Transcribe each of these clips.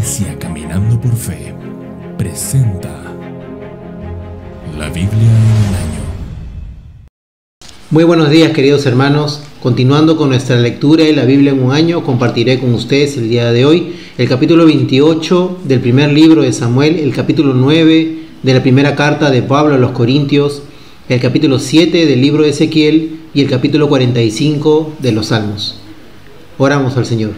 Iglesia Caminando por Fe presenta la Biblia en un año. Muy buenos días, queridos hermanos. Continuando con nuestra lectura de la Biblia en un año, compartiré con ustedes el día de hoy el capítulo 28 del primer libro de Samuel, el capítulo 9 de la primera carta de Pablo a los Corintios, el capítulo 7 del libro de Ezequiel y el capítulo 45 de los Salmos. Oramos al Señor.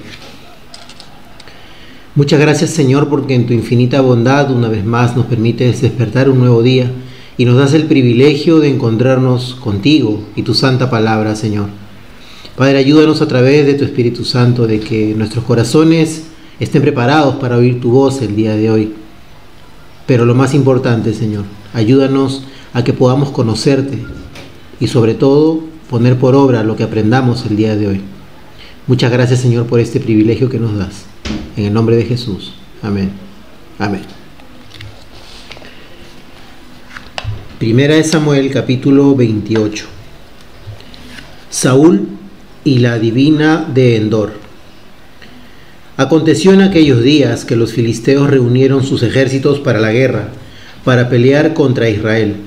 Muchas gracias, Señor, porque en tu infinita bondad una vez más nos permites despertar un nuevo día y nos das el privilegio de encontrarnos contigo y tu santa palabra, Señor. Padre, ayúdanos a través de tu Espíritu Santo de que nuestros corazones estén preparados para oír tu voz el día de hoy. Pero lo más importante, Señor, ayúdanos a que podamos conocerte y sobre todo poner por obra lo que aprendamos el día de hoy. Muchas gracias, Señor, por este privilegio que nos das. En el nombre de Jesús. Amén. Amén. Primera de Samuel, capítulo 28. Saúl y la adivina de Endor. Aconteció en aquellos días que los filisteos reunieron sus ejércitos para la guerra, para pelear contra Israel.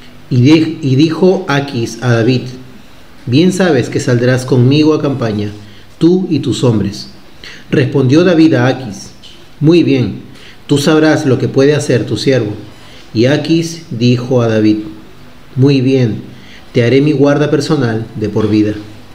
Y dijo Aquis a David: bien sabes que saldrás conmigo a campaña, tú y tus hombres. Respondió David a Aquis: muy bien, tú sabrás lo que puede hacer tu siervo. Y Aquis dijo a David: muy bien, te haré mi guarda personal de por vida.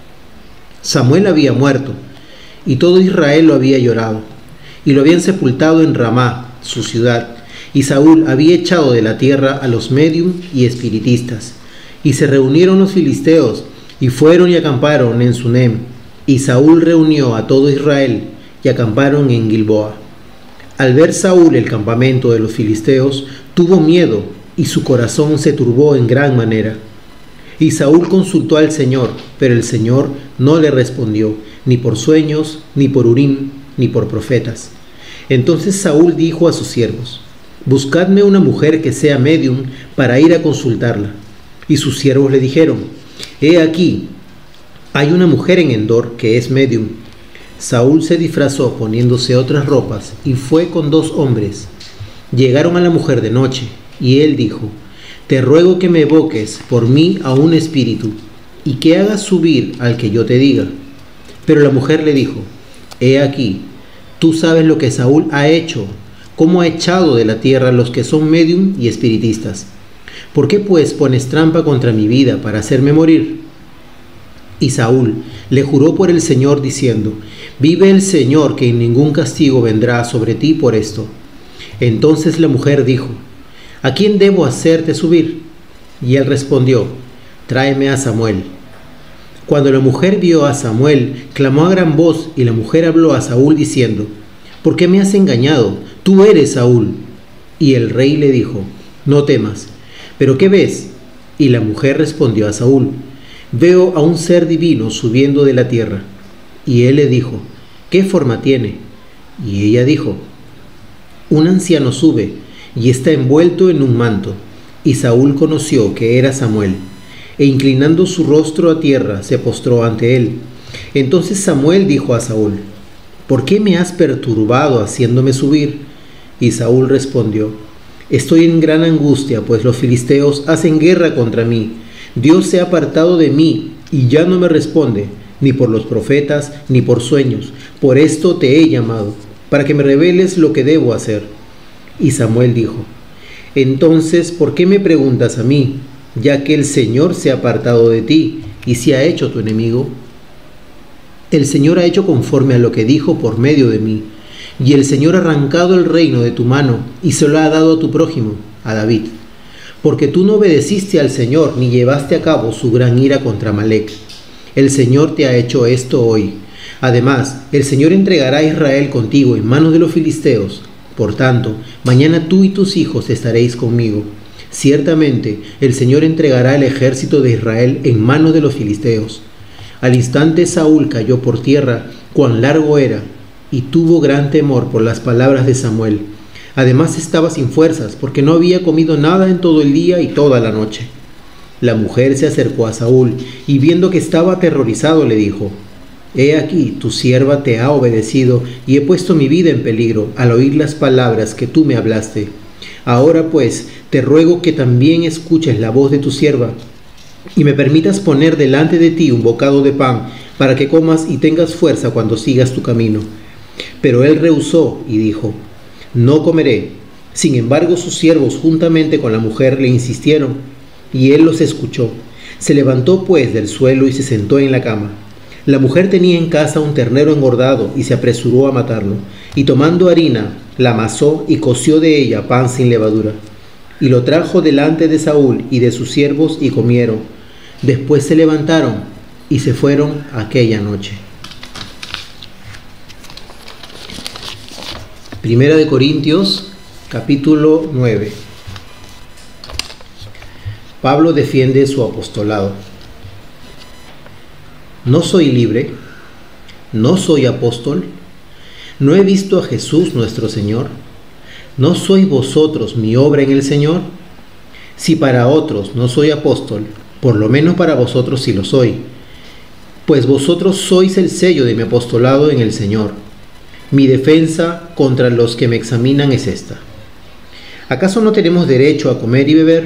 Samuel había muerto, y todo Israel lo había llorado, y lo habían sepultado en Ramá, su ciudad, y Saúl había echado de la tierra a los médium y espiritistas. Y se reunieron los filisteos, y fueron y acamparon en Sunem, y Saúl reunió a todo Israel, y acamparon en Gilboa. Al ver Saúl el campamento de los filisteos, tuvo miedo, y su corazón se turbó en gran manera. Y Saúl consultó al Señor, pero el Señor no le respondió, ni por sueños, ni por Urim, ni por profetas. Entonces Saúl dijo a sus siervos: buscadme una mujer que sea médium para ir a consultarla. Y sus siervos le dijeron: he aquí, hay una mujer en Endor que es médium. Saúl se disfrazó poniéndose otras ropas y fue con 2 hombres. Llegaron a la mujer de noche, y él dijo: te ruego que me evoques por mí a un espíritu, y que hagas subir al que yo te diga. Pero la mujer le dijo: he aquí, tú sabes lo que Saúl ha hecho, cómo ha echado de la tierra a los que son médium y espiritistas. ¿Por qué pues pones trampa contra mi vida para hacerme morir? Y Saúl le juró por el Señor diciendo: vive el Señor, que ningún castigo vendrá sobre ti por esto. Entonces la mujer dijo: ¿a quién debo hacerte subir? Y él respondió: tráeme a Samuel. Cuando la mujer vio a Samuel, clamó a gran voz, y la mujer habló a Saúl diciendo: ¿por qué me has engañado? Tú eres Saúl. Y el rey le dijo: no temas. ¿Pero qué ves? Y la mujer respondió a Saúl: veo a un ser divino subiendo de la tierra. Y él le dijo: ¿qué forma tiene? Y ella dijo: un anciano sube, y está envuelto en un manto. Y Saúl conoció que era Samuel, e inclinando su rostro a tierra, se postró ante él. Entonces Samuel dijo a Saúl: ¿por qué me has perturbado haciéndome subir? Y Saúl respondió: estoy en gran angustia, pues los filisteos hacen guerra contra mí. Dios se ha apartado de mí, y ya no me responde, ni por los profetas, ni por sueños. Por esto te he llamado, para que me reveles lo que debo hacer. Y Samuel dijo: entonces, ¿por qué me preguntas a mí, ya que el Señor se ha apartado de ti y se ha hecho tu enemigo? El Señor ha hecho conforme a lo que dijo por medio de mí, y el Señor ha arrancado el reino de tu mano y se lo ha dado a tu prójimo, a David, porque tú no obedeciste al Señor ni llevaste a cabo su gran ira contra Amalec. El Señor te ha hecho esto hoy. Además, el Señor entregará a Israel contigo en manos de los filisteos. Por tanto, mañana tú y tus hijos estaréis conmigo. Ciertamente, el Señor entregará el ejército de Israel en manos de los filisteos. Al instante Saúl cayó por tierra, cuán largo era, y tuvo gran temor por las palabras de Samuel. Además estaba sin fuerzas, porque no había comido nada en todo el día y toda la noche. La mujer se acercó a Saúl, y viendo que estaba aterrorizado, le dijo: He aquí, tu sierva te ha obedecido, y he puesto mi vida en peligro al oír las palabras que tú me hablaste. Ahora pues, te ruego que también escuches la voz de tu sierva, y me permitas poner delante de ti un bocado de pan, para que comas y tengas fuerza cuando sigas tu camino. Pero él rehusó y dijo: no comeré. Sin embargo, sus siervos juntamente con la mujer le insistieron, y él los escuchó. Se levantó pues del suelo y se sentó en la cama. La mujer tenía en casa un ternero engordado y se apresuró a matarlo, y tomando harina, la amasó y coció de ella pan sin levadura. Y lo trajo delante de Saúl y de sus siervos y comieron. Después se levantaron y se fueron aquella noche. Primera de Corintios, capítulo 9. Pablo defiende su apostolado. ¿No soy libre? ¿No soy apóstol? ¿No he visto a Jesús nuestro Señor? ¿No sois vosotros mi obra en el Señor? Si para otros no soy apóstol, por lo menos para vosotros sí lo soy, pues vosotros sois el sello de mi apostolado en el Señor. Mi defensa contra los que me examinan es esta: ¿acaso no tenemos derecho a comer y beber?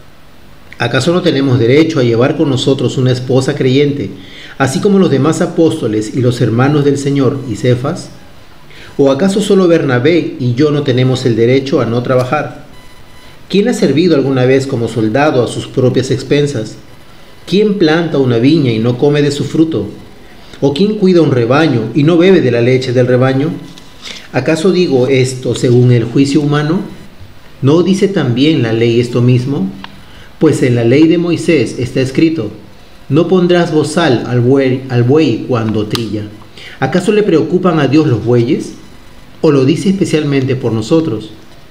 ¿Acaso no tenemos derecho a llevar con nosotros una esposa creyente, así como los demás apóstoles y los hermanos del Señor y Cefas? ¿O acaso solo Bernabé y yo no tenemos el derecho a no trabajar? ¿Quién ha servido alguna vez como soldado a sus propias expensas? ¿Quién planta una viña y no come de su fruto? ¿O quién cuida un rebaño y no bebe de la leche del rebaño? ¿Acaso digo esto según el juicio humano? ¿No dice también la ley esto mismo? Pues en la ley de Moisés está escrito: no pondrás bozal al buey cuando trilla. ¿Acaso le preocupan a Dios los bueyes? ¿O lo dice especialmente por nosotros?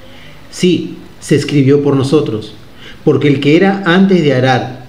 Sí, se escribió por nosotros, porque el que era antes de arar,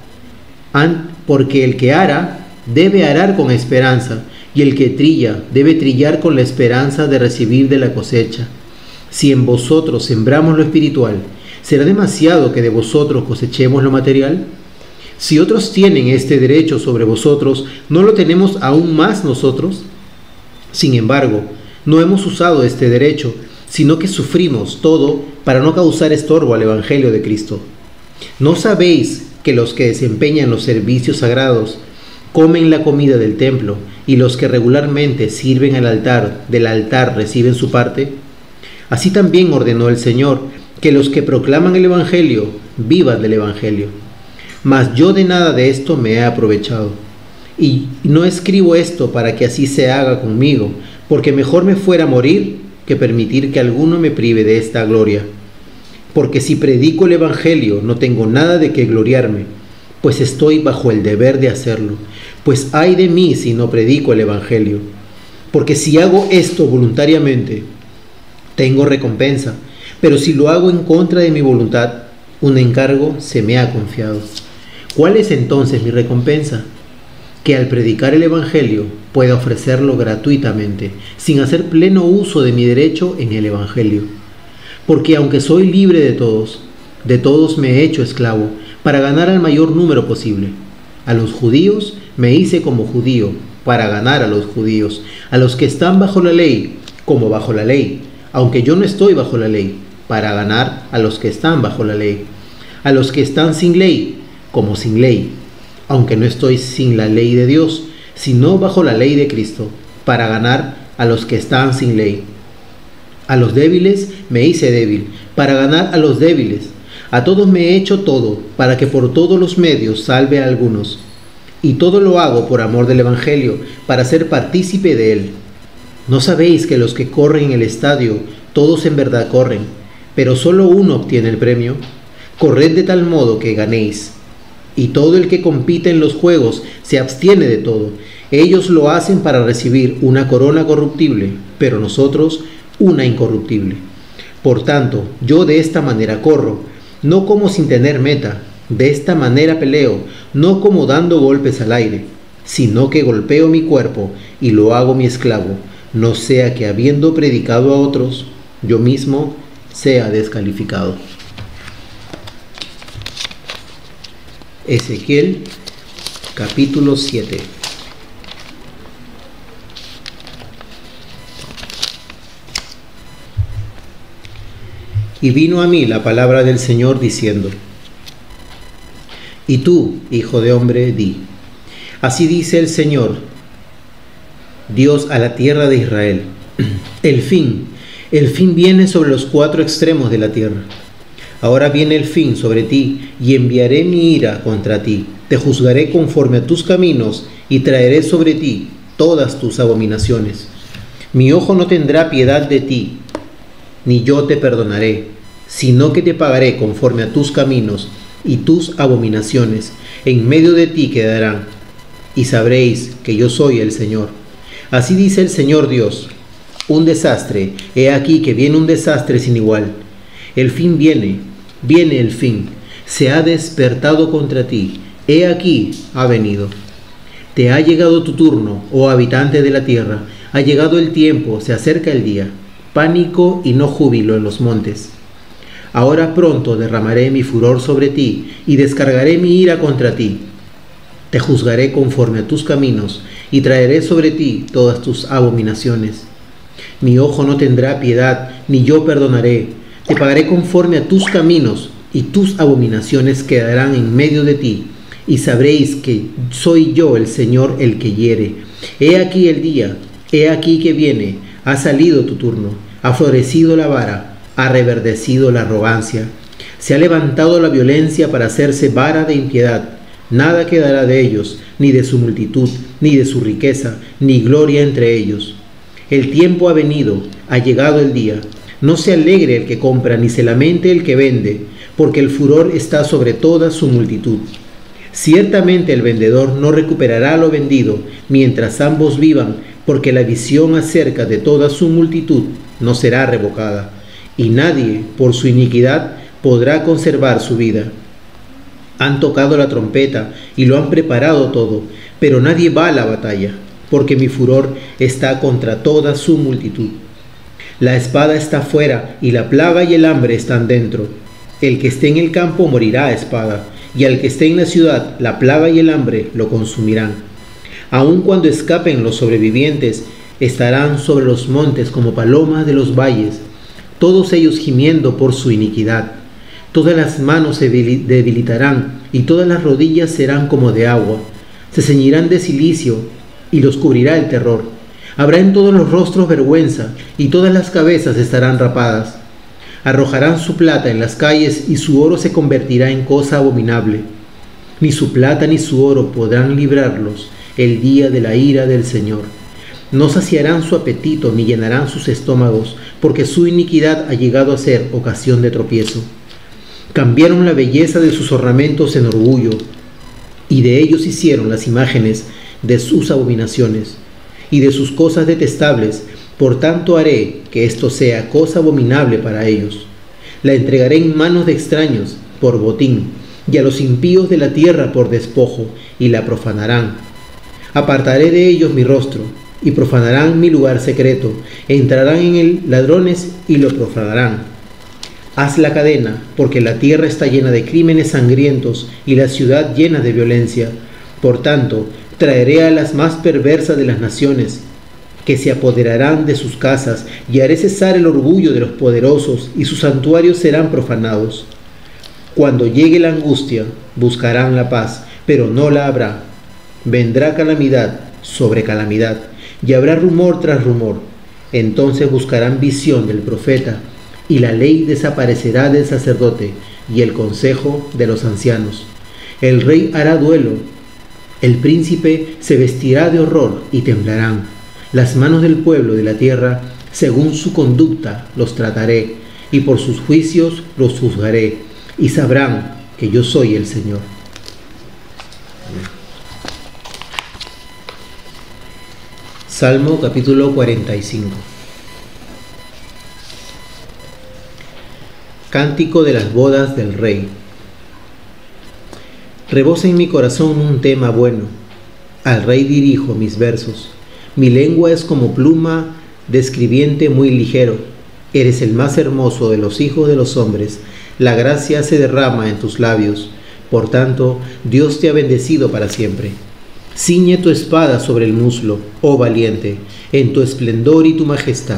porque el que ara debe arar con esperanza, y el que trilla debe trillar con la esperanza de recibir de la cosecha. Si en vosotros sembramos lo espiritual, ¿será demasiado que de vosotros cosechemos lo material? Si otros tienen este derecho sobre vosotros, ¿no lo tenemos aún más nosotros? Sin embargo, no hemos usado este derecho, sino que sufrimos todo para no causar estorbo al Evangelio de Cristo. ¿No sabéis que los que desempeñan los servicios sagrados comen la comida del templo, y los que regularmente sirven del altar reciben su parte? Así también ordenó el Señor que los que proclaman el Evangelio vivan del Evangelio. Mas yo de nada de esto me he aprovechado. Y no escribo esto para que así se haga conmigo, porque mejor me fuera morir que permitir que alguno me prive de esta gloria. Porque si predico el Evangelio no tengo nada de qué gloriarme, pues estoy bajo el deber de hacerlo. Pues ay de mí si no predico el Evangelio. Porque si hago esto voluntariamente, tengo recompensa, pero si lo hago en contra de mi voluntad, un encargo se me ha confiado. ¿Cuál es entonces mi recompensa? Que al predicar el Evangelio pueda ofrecerlo gratuitamente, sin hacer pleno uso de mi derecho en el Evangelio. Porque aunque soy libre de todos me he hecho esclavo, para ganar al mayor número posible. A los judíos me hice como judío, para ganar a los judíos. A los que están bajo la ley, como bajo la ley, aunque yo no estoy bajo la ley, para ganar a los que están bajo la ley. A los que están sin ley, como sin ley, aunque no estoy sin la ley de Dios, sino bajo la ley de Cristo, para ganar a los que están sin ley. A los débiles me hice débil, para ganar a los débiles. A todos me he hecho todo, para que por todos los medios salve a algunos. Y todo lo hago por amor del Evangelio, para ser partícipe de él. ¿No sabéis que los que corren en el estadio, todos en verdad corren, pero solo uno obtiene el premio? Corred de tal modo que ganéis. Y todo el que compite en los juegos se abstiene de todo. Ellos lo hacen para recibir una corona corruptible, pero nosotros una incorruptible. Por tanto, yo de esta manera corro, no como sin tener meta. De esta manera peleo, no como dando golpes al aire, sino que golpeo mi cuerpo y lo hago mi esclavo, no sea que habiendo predicado a otros, yo mismo sea descalificado. Ezequiel, capítulo 7. Y vino a mí la palabra del Señor diciendo: Y tú, hijo de hombre, di: Así dice el Señor, Dios a la tierra de Israel: el fin viene sobre los cuatro extremos de la tierra. Ahora viene el fin sobre ti, y enviaré mi ira contra ti. Te juzgaré conforme a tus caminos, y traeré sobre ti todas tus abominaciones. Mi ojo no tendrá piedad de ti, ni yo te perdonaré, sino que te pagaré conforme a tus caminos y tus abominaciones. En medio de ti quedarán, y sabréis que yo soy el Señor. Así dice el Señor Dios: un desastre, he aquí que viene un desastre sin igual. El fin viene el fin, se ha despertado contra ti, he aquí ha venido. Te ha llegado tu turno, oh habitante de la tierra, ha llegado el tiempo, se acerca el día. Pánico y no júbilo en los montes. Ahora pronto derramaré mi furor sobre ti y descargaré mi ira contra ti. Te juzgaré conforme a tus caminos y traeré sobre ti todas tus abominaciones. Mi ojo no tendrá piedad, ni yo perdonaré. Te pagaré conforme a tus caminos y tus abominaciones quedarán en medio de ti. Y sabréis que soy yo el Señor el que hiere. He aquí el día, he aquí que viene, ha salido tu turno, ha florecido la vara, ha reverdecido la arrogancia, se ha levantado la violencia para hacerse vara de impiedad. Nada quedará de ellos, ni de su multitud, ni de su riqueza, ni gloria entre ellos. El tiempo ha venido, ha llegado el día. No se alegre el que compra, ni se lamente el que vende, porque el furor está sobre toda su multitud. Ciertamente el vendedor no recuperará lo vendido, mientras ambos vivan, porque la visión acerca de toda su multitud no será revocada, y nadie, por su iniquidad, podrá conservar su vida. Han tocado la trompeta y lo han preparado todo, pero nadie va a la batalla, porque mi furor está contra toda su multitud. La espada está fuera, y la plaga y el hambre están dentro. El que esté en el campo morirá a espada, y al que esté en la ciudad, la plaga y el hambre lo consumirán. Aun cuando escapen los sobrevivientes, estarán sobre los montes como palomas de los valles, todos ellos gimiendo por su iniquidad. Todas las manos se debilitarán, y todas las rodillas serán como de agua. Se ceñirán de cilicio, y los cubrirá el terror. Habrá en todos los rostros vergüenza, y todas las cabezas estarán rapadas. Arrojarán su plata en las calles, y su oro se convertirá en cosa abominable. Ni su plata ni su oro podrán librarlos el día de la ira del Señor. No saciarán su apetito, ni llenarán sus estómagos, porque su iniquidad ha llegado a ser ocasión de tropiezo. Cambiaron la belleza de sus ornamentos en orgullo, y de ellos hicieron las imágenes de sus abominaciones y de sus cosas detestables. Por tanto haré que esto sea cosa abominable para ellos. La entregaré en manos de extraños por botín, y a los impíos de la tierra por despojo, y la profanarán. Apartaré de ellos mi rostro, y profanarán mi lugar secreto. Entrarán en él ladrones y lo profanarán. Haz la cadena, porque la tierra está llena de crímenes sangrientos, y la ciudad llena de violencia. Por tanto, traeré a las más perversas de las naciones, que se apoderarán de sus casas, y haré cesar el orgullo de los poderosos, y sus santuarios serán profanados. Cuando llegue la angustia, buscarán la paz, pero no la habrá. Vendrá calamidad sobre calamidad, y habrá rumor tras rumor. Entonces buscarán visión del profeta, y la ley desaparecerá del sacerdote, y el consejo de los ancianos. El rey hará duelo, el príncipe se vestirá de horror y temblarán. Las manos del pueblo de la tierra, según su conducta, los trataré, y por sus juicios los juzgaré, y sabrán que yo soy el Señor. Salmo capítulo 45. Cántico de las bodas del Rey. Rebosa en mi corazón un tema bueno, al Rey dirijo mis versos. Mi lengua es como pluma de escribiente muy ligero. Eres el más hermoso de los hijos de los hombres. La gracia se derrama en tus labios. Por tanto, Dios te ha bendecido para siempre. Ciñe tu espada sobre el muslo, oh valiente, en tu esplendor y tu majestad.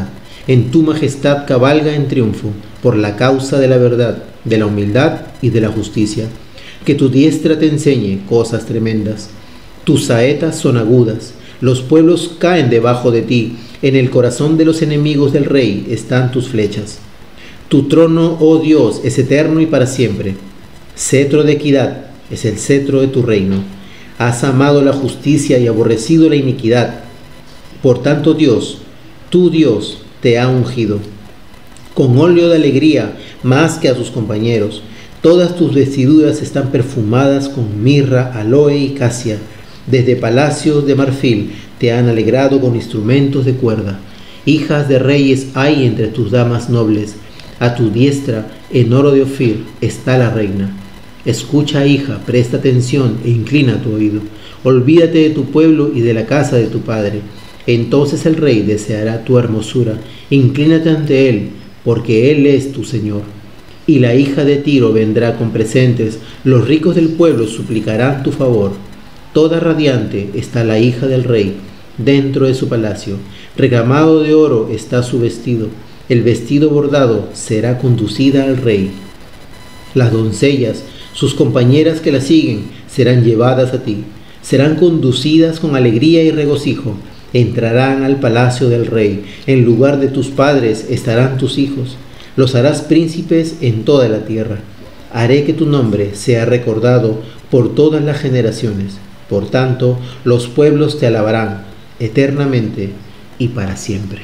En tu majestad cabalga en triunfo, por la causa de la verdad, de la humildad y de la justicia. Que tu diestra te enseñe cosas tremendas. Tus saetas son agudas, los pueblos caen debajo de ti. En el corazón de los enemigos del rey están tus flechas. Tu trono, oh Dios, es eterno y para siempre. Cetro de equidad es el cetro de tu reino. Has amado la justicia y aborrecido la iniquidad. Por tanto, Dios, tu Dios, te ha ungido con óleo de alegría más que a sus compañeros. Todas tus vestiduras están perfumadas con mirra, aloe y casia. Desde palacios de marfil te han alegrado con instrumentos de cuerda. Hijas de reyes hay entre tus damas nobles. A tu diestra, en oro de Ofir, está la reina. Escucha, hija, presta atención e inclina tu oído. Olvídate de tu pueblo y de la casa de tu padre. Entonces el rey deseará tu hermosura. Inclínate ante él, porque él es tu Señor. Y la hija de Tiro vendrá con presentes. Los ricos del pueblo suplicarán tu favor. Toda radiante está la hija del rey dentro de su palacio. Recamado de oro está su vestido. El vestido bordado será conducida al rey. Las doncellas, sus compañeras que la siguen, serán llevadas a ti. Serán conducidas con alegría y regocijo. Entrarán al palacio del rey. En lugar de tus padres estarán tus hijos. Los harás príncipes en toda la tierra. Haré que tu nombre sea recordado por todas las generaciones. Por tanto, los pueblos te alabarán eternamente y para siempre.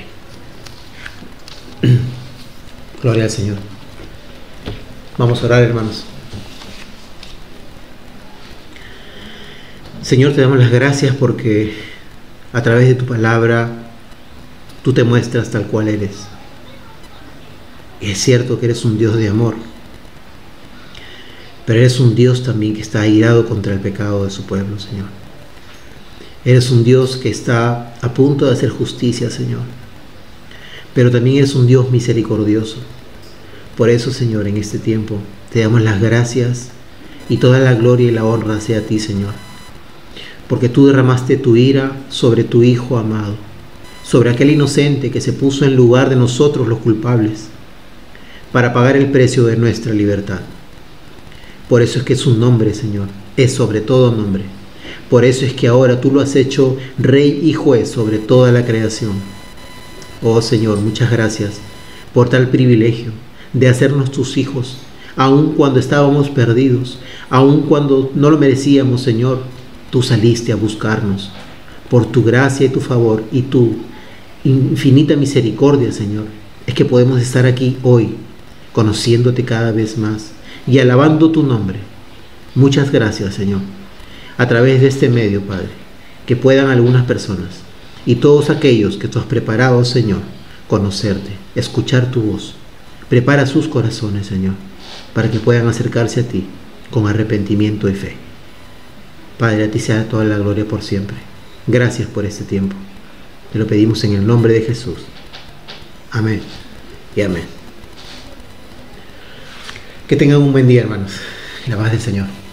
Gloria al Señor. Vamos a orar, hermanos. Señor, te damos las gracias porque a través de tu palabra tú te muestras tal cual eres. Y es cierto que eres un Dios de amor, pero eres un Dios también que está airado contra el pecado de su pueblo, Señor. Eres un Dios que está a punto de hacer justicia, Señor, pero también eres un Dios misericordioso. Por eso, Señor, en este tiempo te damos las gracias y toda la gloria y la honra sea a ti, Señor, porque tú derramaste tu ira sobre tu Hijo amado, sobre aquel inocente que se puso en lugar de nosotros los culpables, para pagar el precio de nuestra libertad. Por eso es que su nombre, Señor, es sobre todo nombre. Por eso es que ahora tú lo has hecho Rey y Juez sobre toda la creación. Oh Señor, muchas gracias por tal privilegio de hacernos tus hijos, aun cuando estábamos perdidos, aun cuando no lo merecíamos, Señor. Tú saliste a buscarnos por tu gracia y tu favor y tu infinita misericordia, Señor. Es que podemos estar aquí hoy, conociéndote cada vez más y alabando tu nombre. Muchas gracias, Señor. A través de este medio, Padre, que puedan algunas personas y todos aquellos que tú has preparado, Señor, conocerte, escuchar tu voz. Prepara sus corazones, Señor, para que puedan acercarse a ti con arrepentimiento y fe. Padre, a ti sea toda la gloria por siempre. Gracias por este tiempo. Te lo pedimos en el nombre de Jesús. Amén y amén. Que tengan un buen día, hermanos. La paz del Señor.